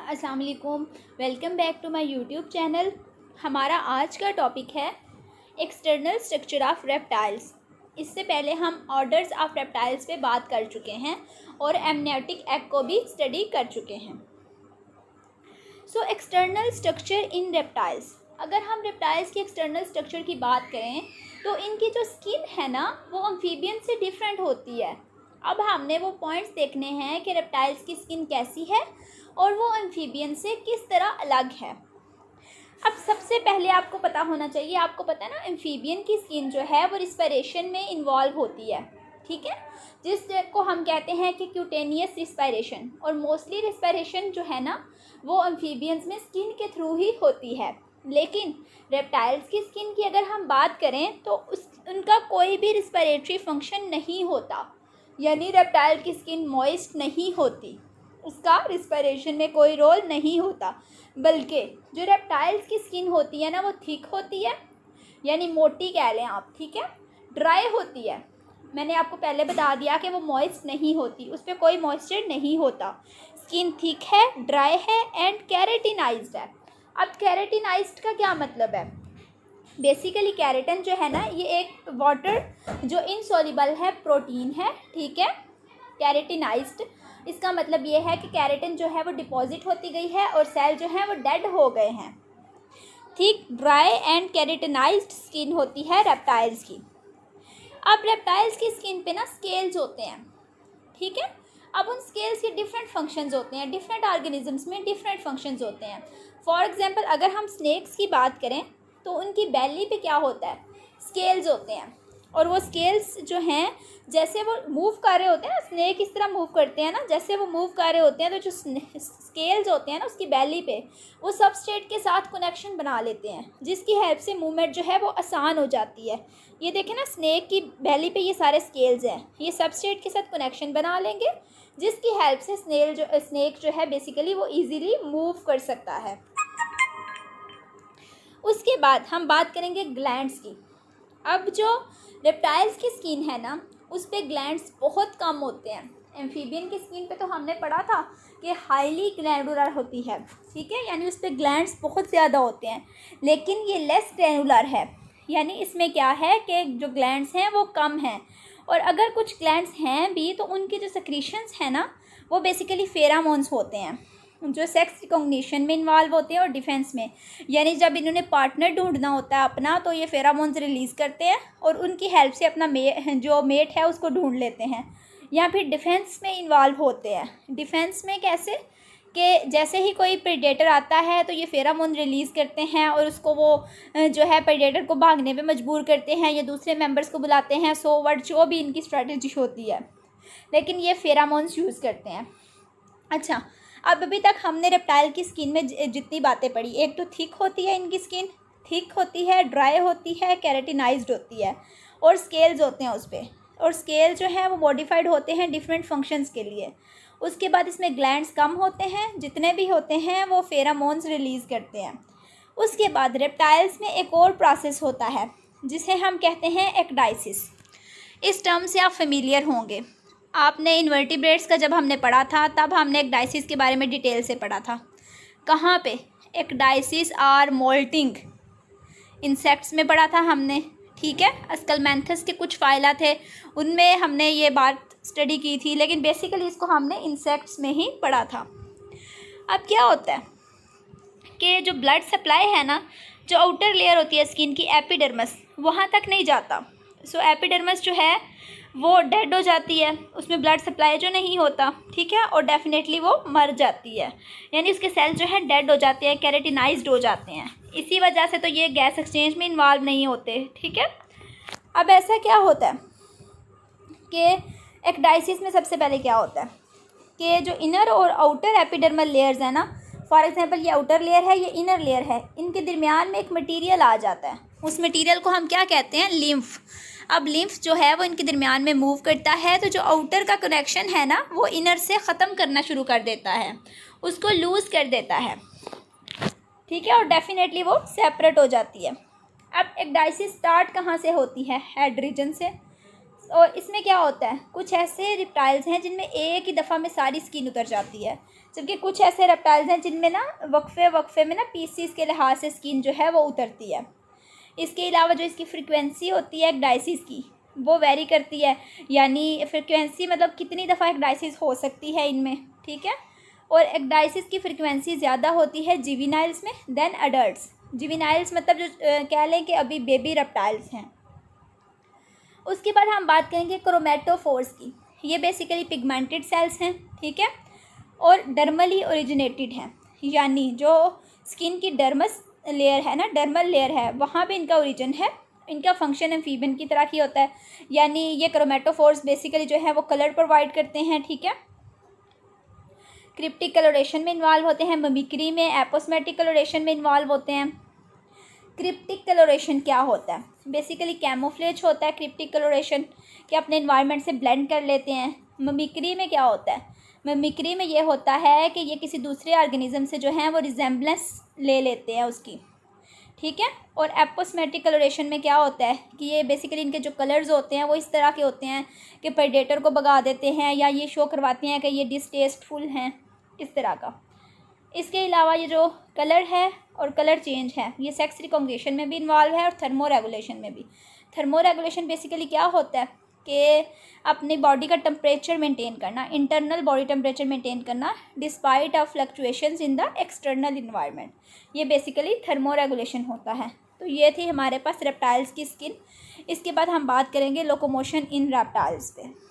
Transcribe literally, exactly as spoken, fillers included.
अस्सलाम वालेकुम, welcome back to my YouTube channel. हमारा आज का टॉपिक है एक्सटर्नल स्ट्रक्चर ऑफ रेप्टाइल्स। इससे पहले हम ऑर्डर्स ऑफ रेप्टाइल्स पे बात कर चुके हैं और एमनियोटिक एग को भी स्टडी कर चुके हैं। So external structure in reptiles, अगर हम रेप्टाइल्स की एक्सटर्नल स्ट्रक्चर की बात करें तो इनकी जो स्किन है ना वो अम्फीबियन से डिफरेंट होती है। अब हमने वो पॉइंट्स देखने हैं कि रेप्टाइल्स की स्किन कैसी है और वो एम्फीबियन से किस तरह अलग है। अब सबसे पहले आपको पता होना चाहिए, आपको पता है ना एम्फीबियन की स्किन जो है वो रिस्पायरेशन में इन्वॉल्व होती है, ठीक है, जिसको हम कहते हैं कि क्यूटेनियस रिस्पायरेशन। और मोस्टली रिस्पायरेशन जो है ना वो एम्फीबियंस में स्किन के थ्रू ही होती है। लेकिन रेप्टाइल्स की स्किन की अगर हम बात करें तो उस उनका कोई भी रिस्पायरेटरी फंक्शन नहीं होता, यानी रेप्टाइल की स्किन मॉइस्ट नहीं होती, उसका रिस्पायरेशन में कोई रोल नहीं होता। बल्कि जो रेप्टाइल्स की स्किन होती है ना वो थिक होती है, यानी मोटी कह लें आप, ठीक है, ड्राई होती है। मैंने आपको पहले बता दिया कि वो मॉइस्ट नहीं होती, उस पर कोई मॉइस्चर नहीं होता। स्किन थिक है, ड्राई है एंड कैरेटिनाइज्ड है। अब कैरेटिनाइज्ड का क्या मतलब है? बेसिकली कैरेटिन जो है ना ये एक वाटर जो इनसॉल्युबल है प्रोटीन है, ठीक है। कैरेटिनाइज्ड इसका मतलब ये है कि कैरेटिन जो है वो डिपॉजिट होती गई है और सेल जो है वो डेड हो गए हैं। Thick, dry and keratinized skin होती है रेप्टाइल्स की। अब रेप्टाइल्स की स्किन पे ना स्केल्स होते हैं, ठीक है। अब उन स्केल्स के डिफरेंट फंक्शंस होते हैं, डिफरेंट ऑर्गेनिजम्स में डिफरेंट फंक्शंस होते हैं। फॉर एग्जांपल अगर हम स्नेक्स की बात करें तो उनकी बेली पे क्या होता है, स्केल्स होते हैं। और वो स्केल्स जो हैं जैसे वो मूव कर रहे होते हैं ना, स्नेक इस तरह मूव करते हैं ना, जैसे वो मूव कर रहे होते हैं तो जो स्केल्स होते हैं ना उसकी बेली पे वो सबस्ट्रेट के साथ कनेक्शन बना लेते हैं, जिसकी हेल्प से मूवमेंट जो है वो आसान हो जाती है। ये देखें ना, स्नेक की बेली पे ये सारे स्केल्स हैं, ये सबस्ट्रेट के साथ कनेक्शन बना लेंगे जिसकी हेल्प से स्नेल जो स्नेक जो है बेसिकली वो ईजीली मूव कर सकता है। उसके बाद हम बात करेंगे ग्लैंड्स की। अब जो रेप्टाइल्स की स्किन है ना उस पे ग्लैंड्स बहुत कम होते हैं। एम्फीबियन की स्किन पे तो हमने पढ़ा था कि हाईली ग्लैंडुलर होती है, ठीक है, यानी उस पे ग्लैंड्स बहुत ज़्यादा होते हैं। लेकिन ये लेस ग्लैंडुलर है, यानी इसमें क्या है कि जो ग्लैंड्स हैं वो कम हैं। और अगर कुछ ग्लैंड्स हैं भी तो उनके जो सेक्रीशंस हैं ना वो बेसिकली फेरामोन्स होते हैं जो सेक्स रिकॉग्निशन में इन्वॉल्व होते हैं और डिफेंस में। यानी जब इन्होंने पार्टनर ढूंढना होता है अपना तो ये फेरामोन्स रिलीज़ करते हैं और उनकी हेल्प से अपना मे जो मेट है उसको ढूंढ लेते हैं, या फिर डिफेंस में इन्वॉल्व होते हैं। डिफेंस में कैसे कि जैसे ही कोई प्रेडेटर आता है तो ये फेरामोन रिलीज़ करते हैं और उसको वो जो है प्रेडेटर को भागने पे मजबूर करते हैं या दूसरे मेंबर्स को बुलाते हैं। सो वर्ड जो भी इनकी स्ट्रेटजी होती है, लेकिन ये फेरामोन्स यूज़ करते हैं। अच्छा, अब अभी तक हमने रेप्टाइल की स्किन में जितनी बातें पढ़ी, एक तो थिक होती है इनकी स्किन, थिक होती है, ड्राई होती है, कैरेटिनाइज्ड होती है और स्केल्स होते हैं उस पर। और स्केल जो है वो मॉडिफाइड होते हैं डिफरेंट फंक्शंस के लिए। उसके बाद इसमें ग्लैंड्स कम होते हैं, जितने भी होते हैं वो फेरामोन्स रिलीज़ करते हैं। उसके बाद रेप्टाइल्स में एक और प्रोसेस होता है जिसे हम कहते हैं एक्डाइसिस। इस टर्म से आप फेमिलियर होंगे, आपने इन्वर्टिब्रेट्स का जब हमने पढ़ा था तब हमने एक्डाइसिस के बारे में डिटेल से पढ़ा था। कहाँ पे? एक्डाइसिस और मोल्टिंग इंसेक्ट्स में पढ़ा था हमने, ठीक है। अस्कलमेंथस के कुछ फाइला थे उनमें हमने ये बात स्टडी की थी, लेकिन बेसिकली इसको हमने इंसेक्ट्स में ही पढ़ा था। अब क्या होता है कि जो ब्लड सप्लाई है ना, जो आउटर लेयर होती है स्किन की, एपिडर्मस, वहाँ तक नहीं जाता। सो एपिडर्मस जो है वो डेड हो जाती है, उसमें ब्लड सप्लाई जो नहीं होता, ठीक है, और डेफिनेटली वो मर जाती है, यानी उसके सेल जो है डेड हो जाते हैं, कैरेटिनाइज्ड हो जाते हैं। इसी वजह से तो ये गैस एक्सचेंज में इन्वॉल्व नहीं होते, ठीक है। अब ऐसा क्या होता है कि एक्डाइसिस में सबसे पहले क्या होता है कि जो इनर और आउटर एपिडर्मल लेयर्स है ना, फॉर एग्जांपल ये आउटर लेयर है, ये इनर लेयर है, इनके दरमियान में एक मटेरियल आ जाता है। उस मटेरियल को हम क्या कहते हैं? लिम्फ। अब लिम्फ जो है वो इनके दरमियान में मूव करता है तो जो आउटर का कनेक्शन है ना वो इनर से ख़त्म करना शुरू कर देता है, उसको लूज़ कर देता है, ठीक है, और डेफिनेटली वो सेपरेट हो जाती है। अब एक्डाइसिस स्टार्ट कहाँ से होती है? हेड रीजन से। और इसमें क्या होता है, कुछ ऐसे रेप्टाइल्स हैं जिनमें एक ही दफ़ा में सारी स्किन उतर जाती है, जबकि कुछ ऐसे रेप्टाइल्स हैं जिनमें ना वक्फे वक्फे में ना पीसीस के लिहाज से स्किन जो है वो उतरती है। इसके अलावा जो इसकी फ्रीक्वेंसी होती है एक्डाइसिस की, वो वेरी करती है, यानी फ्रीक्वेंसी मतलब कितनी दफ़ा एक्डाइसिस हो सकती है इनमें, ठीक है। और एक्डाइसिस की फ्रीक्वेंसी ज़्यादा होती है जुवेनाइल्स में देन अडल्ट्स। जुवेनाइल्स मतलब जो कह लें कि अभी बेबी रेप्टाइल्स हैं। उसके बाद हम बात करेंगे क्रोमेटोफोर्स की। ये बेसिकली पिगमेंटेड सेल्स हैं, ठीक है, और डर्मली ओरिजिनेटेड हैं, यानी जो स्किन की डर्मस लेयर है ना, डर्मल लेयर है, वहाँ पे इनका ओरिजिन है। इनका फंक्शन एम्फीबियन की तरह ही होता है, यानी ये क्रोमेटोफोर्स बेसिकली जो है वो कलर प्रोवाइड करते हैं, ठीक है। क्रिप्टिक कलोरेशन में इन्वॉल्व होते हैं, मिमिक्री में, एपोस्मेटिक कलोरेशन में इन्वॉल्व होते हैं। क्रिप्टिक कलोरेशन क्या होता है, बेसिकली कैमोफ्लेज होता है क्रिप्टिक कलोरेशन, कि अपने इन्वायरमेंट से ब्लेंड कर लेते हैं। मिमिक्री में क्या होता है, मिमिक्री में ये होता है कि ये किसी दूसरे ऑर्गेनिज्म से जो है वो रिजेम्बलेंस ले लेते हैं उसकी, ठीक है। और एपोस्मेटिक कलोरेशन में क्या होता है कि ये बेसिकली इनके जो कलर्स होते हैं वो इस तरह के होते हैं कि प्रेडेटर को भगा देते हैं, या ये शो करवाते हैं कि ये डिसटेस्टफुल हैं, इस तरह का। इसके अलावा ये जो कलर है और कलर चेंज है, ये सेक्स रिकॉग्निशन में भी इन्वॉल्व है और थर्मो रेगुलेशन में भी। थर्मो रेगुलेशन बेसिकली क्या होता है कि अपनी बॉडी का टेम्परेचर मेंटेन करना, इंटरनल बॉडी टेम्परेचर मेंटेन करना despite of fluctuations in the external environment, ये बेसिकली थर्मो रेगुलेशन होता है। तो ये थी हमारे पास रेप्टाइल्स की स्किन। इसके बाद हम बात करेंगे लोकोमोशन इन रेप्टाइल्स पे।